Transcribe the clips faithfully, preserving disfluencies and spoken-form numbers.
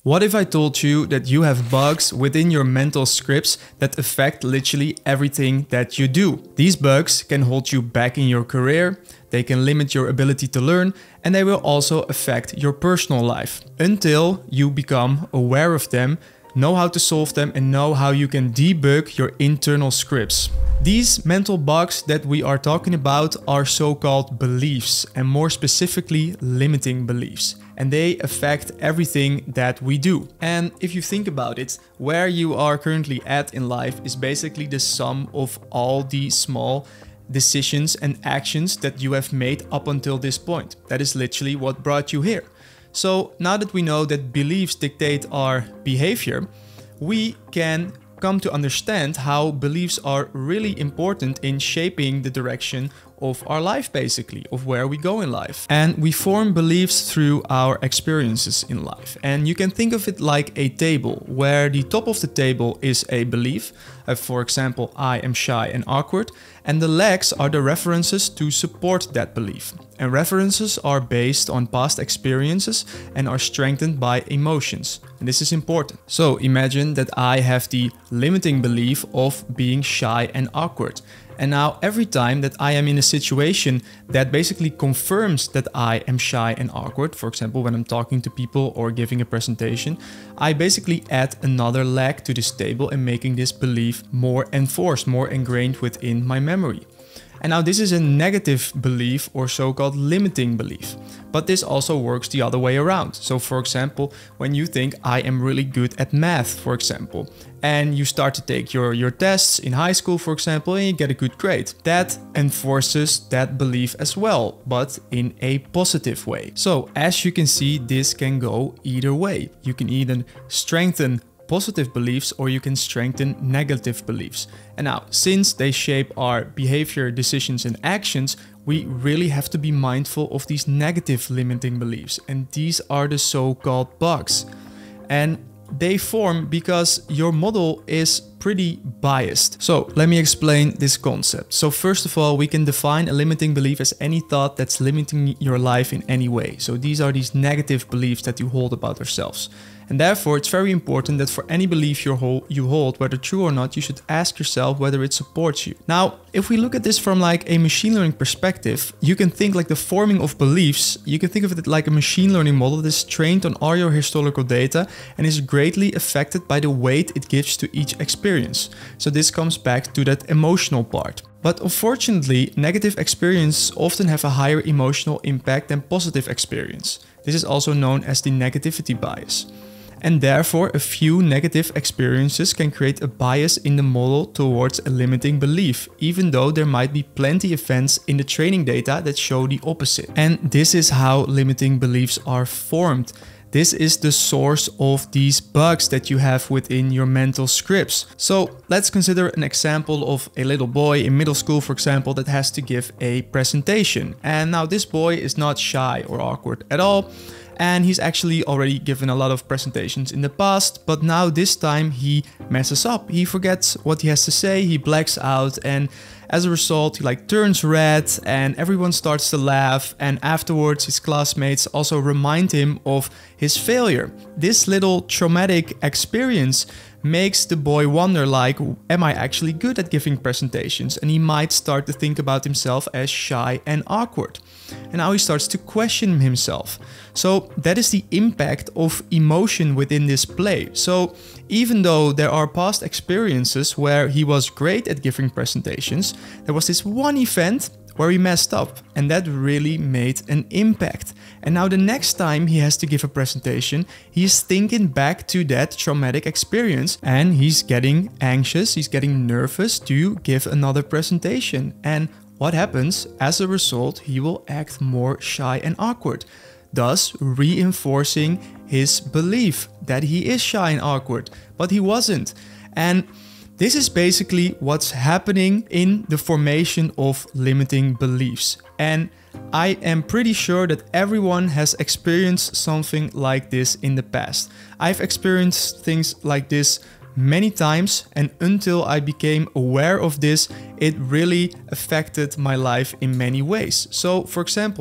What if I told you that you have bugs within your mental scripts that affect literally everything that you do? These bugs can hold you back in your career, they can limit your ability to learn, and they will also affect your personal life until you become aware of them, know how to solve them, and know how you can debug your internal scripts. These mental bugs that we are talking about are so-called beliefs, and more specifically limiting beliefs. And they affect everything that we do. And if you think about it, where you are currently at in life is basically the sum of all the small decisions and actions that you have made up until this point. That is literally what brought you here. So now that we know that beliefs dictate our behavior, we can come to understand how beliefs are really important in shaping the direction of our life, basically, of where we go in life. And we form beliefs through our experiences in life. And you can think of it like a table, where the top of the table is a belief. Uh, for example, I am shy and awkward. And the legs are the references to support that belief. And references are based on past experiences and are strengthened by emotions. And this is important. So imagine that I have the limiting belief of being shy and awkward. And now every time that I am in a situation that basically confirms that I am shy and awkward, for example, when I'm talking to people or giving a presentation, I basically add another leg to this table and making this belief more enforced, more ingrained within my memory. And now this is a negative belief or so-called limiting belief. But this also works the other way around. So for example, when you think I am really good at math, for example, and you start to take your, your tests in high school, for example, and you get a good grade, that enforces that belief as well, but in a positive way. So as you can see, this can go either way. You can either strengthen positive beliefs or you can strengthen negative beliefs. And now, since they shape our behavior, decisions and actions, we really have to be mindful of these negative limiting beliefs. And these are the so-called bugs. And they form because your model is pretty biased. So let me explain this concept. So first of all, we can define a limiting belief as any thought that's limiting your life in any way. So these are these negative beliefs that you hold about ourselves. And therefore, it's very important that for any belief you hold, you hold, whether true or not, you should ask yourself whether it supports you. Now, if we look at this from like a machine learning perspective, you can think like the forming of beliefs, you can think of it like a machine learning model that is trained on all your historical data and is greatly affected by the weight it gives to each experience. So this comes back to that emotional part. But unfortunately, negative experiences often have a higher emotional impact than positive experience. This is also known as the negativity bias. And therefore, a few negative experiences can create a bias in the model towards a limiting belief, even though there might be plenty of events in the training data that show the opposite. And this is how limiting beliefs are formed. This is the source of these bugs that you have within your mental scripts. So let's consider an example of a little boy in middle school, for example, that has to give a presentation. And now this boy is not shy or awkward at all. And he's actually already given a lot of presentations in the past, but now this time he messes up. He forgets what he has to say, he blacks out, and as a result he like turns red and everyone starts to laugh, and afterwards his classmates also remind him of his failure. This little traumatic experience makes the boy wonder like, am I actually good at giving presentations? And he might start to think about himself as shy and awkward. And now he starts to question himself. So that is the impact of emotion within this play. So even though there are past experiences where he was great at giving presentations, there was this one event where he messed up, and that really made an impact. And now the next time he has to give a presentation, he's thinking back to that traumatic experience and he's getting anxious, he's getting nervous to give another presentation. And what happens? As a result, he will act more shy and awkward, thus reinforcing his belief that he is shy and awkward, but he wasn't. And this is basically what's happening in the formation of limiting beliefs. And I am pretty sure that everyone has experienced something like this in the past. I've experienced things like this many times, and until I became aware of this, it really affected my life in many ways. So for example,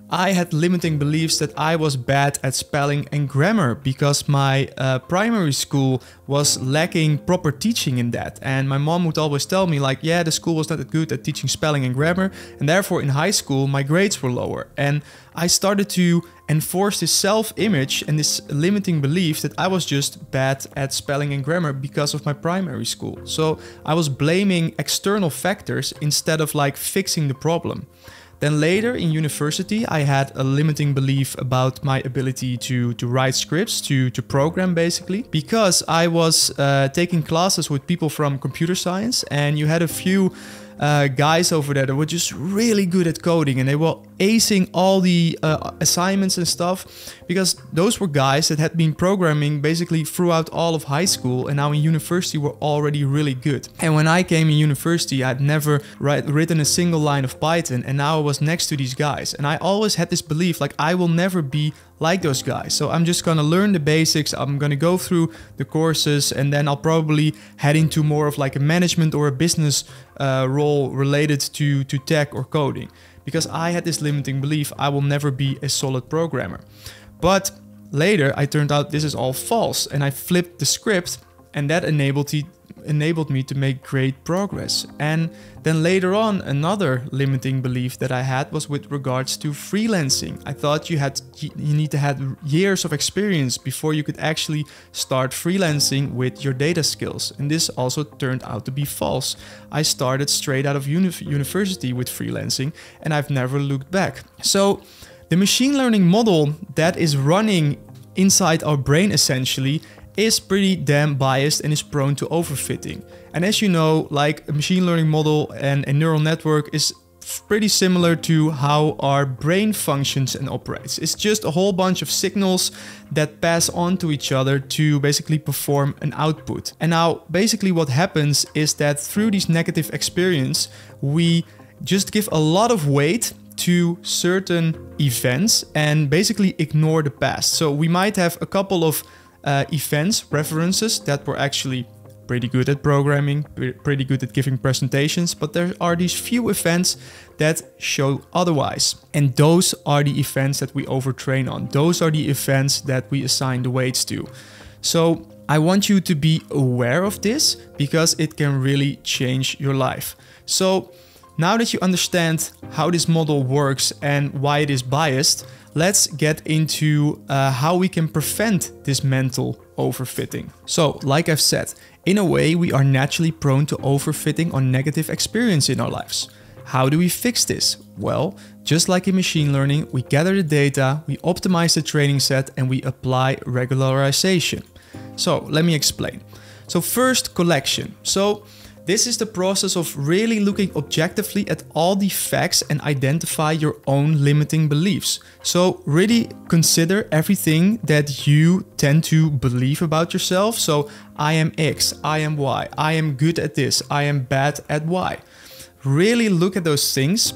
I had limiting beliefs that I was bad at spelling and grammar because my uh, primary school was lacking proper teaching in that. And my mom would always tell me like, yeah, the school was not that good at teaching spelling and grammar. And therefore in high school, my grades were lower. And I started to enforce this self-image and this limiting belief that I was just bad at spelling and grammar because of my primary school. So I was blaming external factors instead of like fixing the problem. Then later in university, I had a limiting belief about my ability to, to write scripts, to, to program basically, because I was uh, taking classes with people from computer science, and you had a few uh, guys over there that were just really good at coding, and they were acing all the uh, assignments and stuff, because those were guys that had been programming basically throughout all of high school, and now in university were already really good. And when I came in university, I'd never write, written a single line of Python, and now I was next to these guys, and I always had this belief like I will never be like those guys. So I'm just gonna learn the basics, I'm gonna go through the courses, and then I'll probably head into more of like a management or a business uh, role related to, to tech or coding. Because I had this limiting belief I will never be a solid programmer. But later I turned out this is all false, and I flipped the script, and that enabled it enabled me to make great progress. And then later on, another limiting belief that I had was with regards to freelancing. I thought you had you need to have years of experience before you could actually start freelancing with your data skills. And this also turned out to be false. I started straight out of uni university with freelancing, and I've never looked back. So the machine learning model that is running inside our brain essentially is pretty damn biased and is prone to overfitting. And as you know, like a machine learning model and a neural network is pretty similar to how our brain functions and operates. It's just a whole bunch of signals that pass on to each other to basically perform an output. And now basically what happens is that through these negative experience, we just give a lot of weight to certain events and basically ignore the past. So we might have a couple of Uh, events, references that were actually pretty good at programming, pretty good at giving presentations, but there are these few events that show otherwise. And those are the events that we overtrain on. Those are the events that we assign the weights to. So I want you to be aware of this because it can really change your life. So now that you understand how this model works and why it is biased, let's get into uh, how we can prevent this mental overfitting. So, like I've said, in a way we are naturally prone to overfitting on negative experience in our lives. How do we fix this? Well, just like in machine learning, we gather the data, we optimize the training set, and we apply regularization. So, let me explain. So first, collection. So this is the process of really looking objectively at all the facts and identify your own limiting beliefs. So really consider everything that you tend to believe about yourself. So I am X, I am Y, I am good at this, I am bad at Y. Really look at those things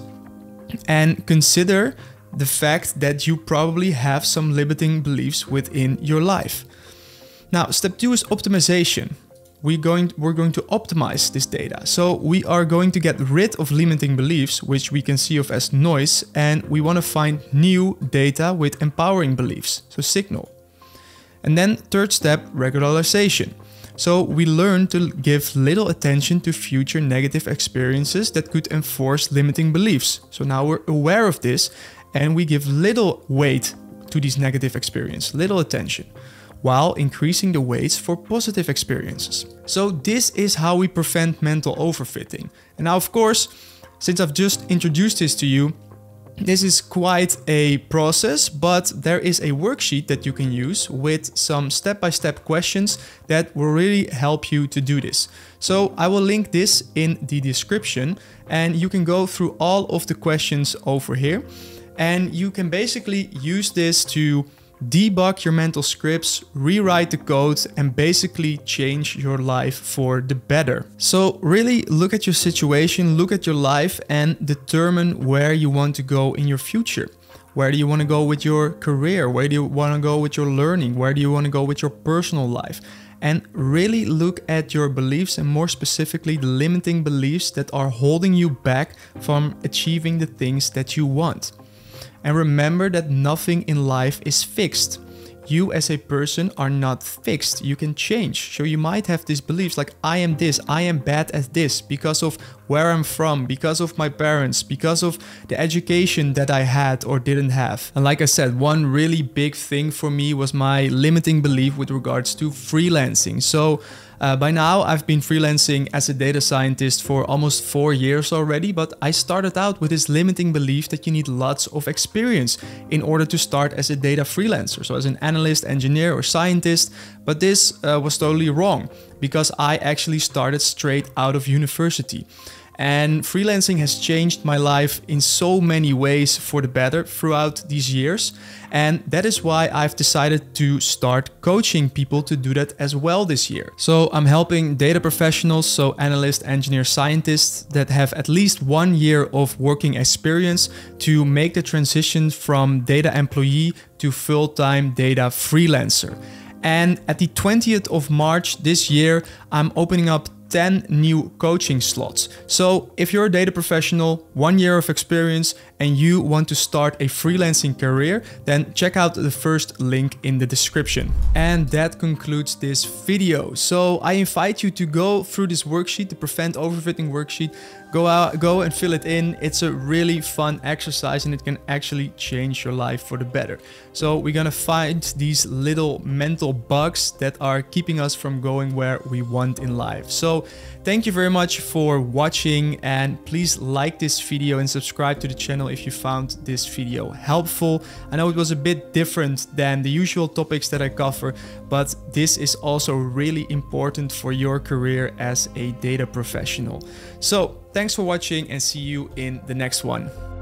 and consider the fact that you probably have some limiting beliefs within your life. Now, step two is optimization. We're going, we're going to optimize this data. So we are going to get rid of limiting beliefs, which we can see of as noise, and we want to find new data with empowering beliefs, so signal. And then third step, regularization. So we learn to give little attention to future negative experiences that could enforce limiting beliefs. So now we're aware of this and we give little weight to these negative experiences, little attention, while increasing the weights for positive experiences. So this is how we prevent mental overfitting. And now, of course, since I've just introduced this to you, this is quite a process, but there is a worksheet that you can use with some step-by-step questions that will really help you to do this. So I will link this in the description and you can go through all of the questions over here. And you can basically use this to debug your mental scripts, rewrite the code, and basically change your life for the better. So really look at your situation, look at your life, and determine where you want to go in your future. Where do you want to go with your career? Where do you want to go with your learning? Where do you want to go with your personal life? And really look at your beliefs, and more specifically the limiting beliefs that are holding you back from achieving the things that you want. And remember that nothing in life is fixed. You as a person are not fixed. You can change. So you might have these beliefs like, I am this, I am bad at this because of where I'm from, because of my parents, because of the education that I had or didn't have. And like I said, one really big thing for me was my limiting belief with regards to freelancing. So Uh, by now, I've been freelancing as a data scientist for almost four years already, but I started out with this limiting belief that you need lots of experience in order to start as a data freelancer, so as an analyst, engineer, or scientist. But this uh, was totally wrong because I actually started straight out of university. And freelancing has changed my life in so many ways for the better throughout these years. And that is why I've decided to start coaching people to do that as well this year. So I'm helping data professionals, so analysts, engineers, scientists that have at least one year of working experience to make the transition from data employee to full-time data freelancer. And at the twentieth of March this year, I'm opening up ten new coaching slots. So if you're a data professional, one year of experience, and you want to start a freelancing career, then check out the first link in the description. And that concludes this video. So I invite you to go through this worksheet, the Prevent Overfitting worksheet. Go out, go and fill it in. It's a really fun exercise and it can actually change your life for the better. So we're gonna find these little mental bugs that are keeping us from going where we want in life. So thank you very much for watching, and please like this video and subscribe to the channel if you found this video helpful. I know it was a bit different than the usual topics that I cover, but this is also really important for your career as a data professional. So thanks for watching and see you in the next one.